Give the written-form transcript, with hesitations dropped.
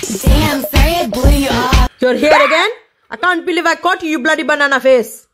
Damn, say it, blew you off. You're here again? I can't believe I caught you, you bloody banana face.